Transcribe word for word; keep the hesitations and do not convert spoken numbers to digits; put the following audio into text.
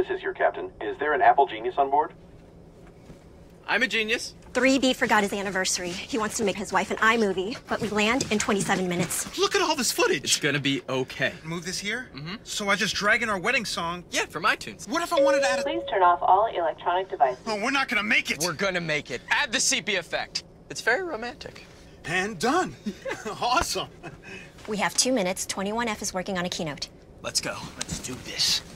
Geniuses here, Captain. Is there an Apple genius on board? I'm a genius. three B forgot his anniversary. He wants to make his wife an iMovie, but we land in twenty-seven minutes. Look at all this footage. It's gonna be okay. Move this here? Mm-hmm. So I just drag in our wedding song? Yeah, from iTunes. What if I wanted to add a... Please turn off all electronic devices. Oh, we're not gonna make it. We're gonna make it. Add the sepia effect. It's very romantic. And done. Awesome. We have two minutes. twenty-one F is working on a keynote. Let's go. Let's do this.